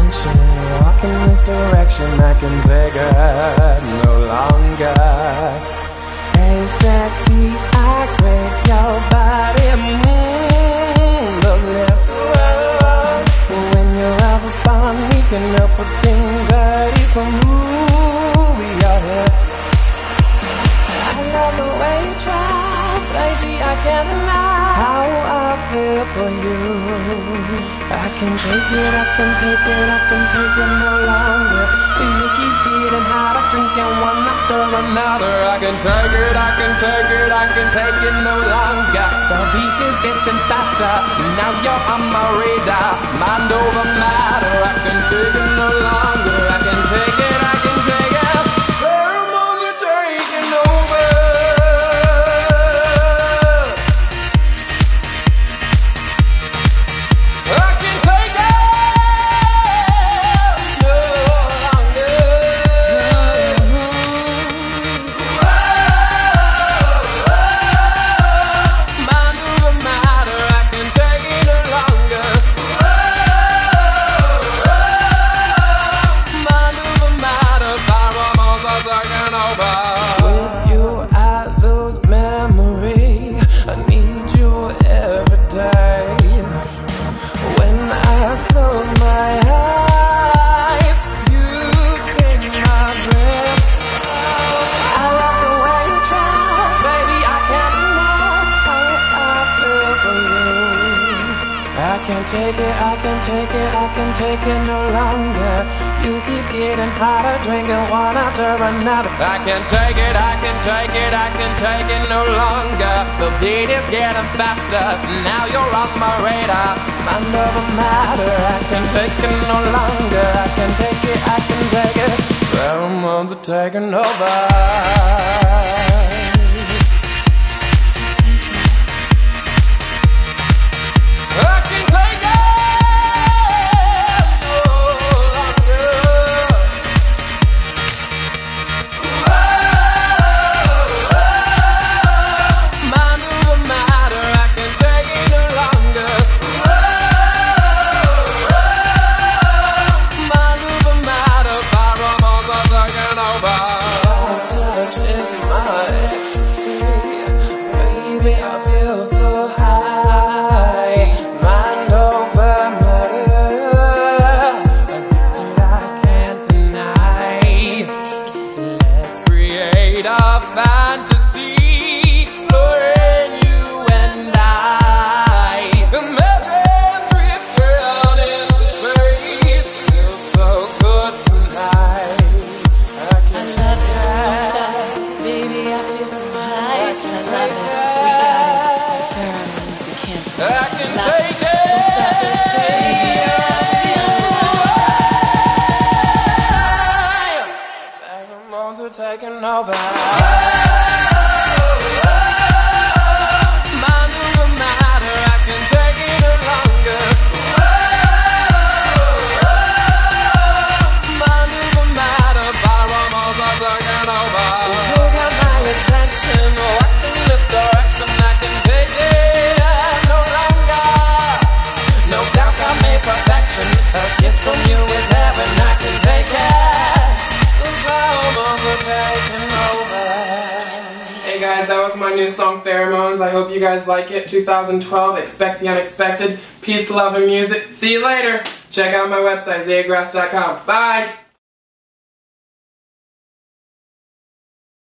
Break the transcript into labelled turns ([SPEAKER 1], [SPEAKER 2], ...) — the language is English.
[SPEAKER 1] attention, walk in this direction, I can take it no longer. Hey sexy, I crave your body, the lips. When you're up upon me, can help but think dirty, so move your hips. I love the way you try, baby, I can't deny how I feel for you. I can take it, I can take it, I can take it no longer. You keep getting hotter, drinking one after another. I can take it, I can take it, I can take it no longer. The beat is getting faster, now you're on my radar. Mind over matter, I can take it no longer. I can take it, I can take it. Pheromones are taking over. With you I lose memory, I need you every day. When I close my eyes, you take my breath. I love the way you try, baby, I can't deny how I feel for you. I can't take it, I can't take it, I can take it no longer. You keep getting hotter, drinking one after another. I can't take it, I can take it, I can take it no longer. The beat is getting faster, now you're on my radar. Mind over matter, I can take it no longer. I can take it, I can take it. Pheromones are taking over. Baby, I feel so high. Mind over matter, addicted I can't deny. Let's create a fantasy, exploring you and I. Imagine drifting out into space, feels so good tonight. I can take it,
[SPEAKER 2] baby, I feel so high.
[SPEAKER 1] I can take it.
[SPEAKER 2] I
[SPEAKER 1] can take it. Pheromones are taking over. Mind over matter, I can take it no longer. Mind over matter, pheromones are taking over. You got my attention, walk in this direction, I can take it. A kiss from you is heaven, I can take it. The pheromones are taking over. Hey guys, that was my new song Pheromones. I hope you guys like it. 2012, expect the unexpected. Peace, love, and music. See you later. Check out my website, zayagrass.com. Bye!